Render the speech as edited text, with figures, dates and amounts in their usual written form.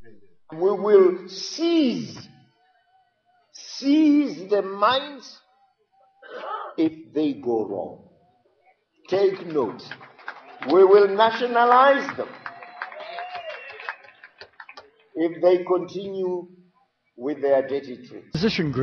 We will seize the mines if they go wrong. Take note. We will nationalize them if they continue with their dirty tricks.